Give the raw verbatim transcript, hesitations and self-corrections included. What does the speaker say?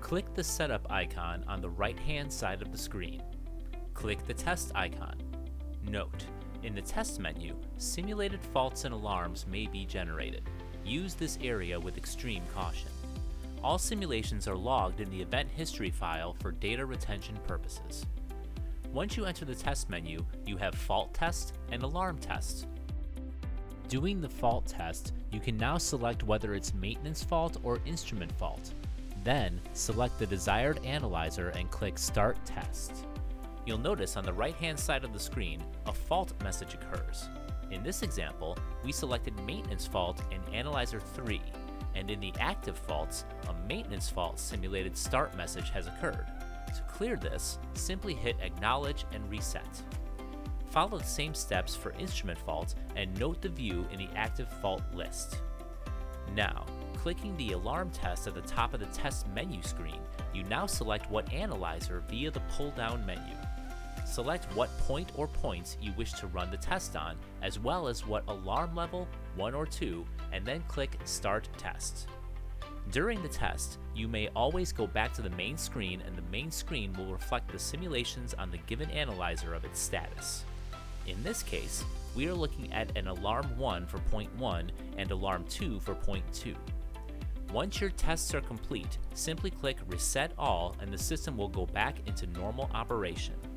Click the Setup icon on the right-hand side of the screen. Click the Test icon. Note: in the Test menu, simulated faults and alarms may be generated. Use this area with extreme caution. All simulations are logged in the Event History file for data retention purposes. Once you enter the Test menu, you have Fault Test and Alarm Test. Doing the fault test, you can now select whether it's maintenance fault or instrument fault. Then, select the desired analyzer and click Start Test. You'll notice on the right-hand side of the screen, a fault message occurs. In this example, we selected maintenance fault in Analyzer three, and in the active faults, a maintenance fault simulated start message has occurred. To clear this, simply hit Acknowledge and Reset. Follow the same steps for instrument fault and note the view in the active fault list. Now, clicking the alarm test at the top of the test menu screen, you now select what analyzer via the pull-down menu. Select what point or points you wish to run the test on, as well as what alarm level, one or two, and then click Start Test. During the test, you may always go back to the main screen, and the main screen will reflect the simulations on the given analyzer of its status. In this case, we are looking at an Alarm one for point one and Alarm two for point two. Once your tests are complete, simply click Reset All and the system will go back into normal operation.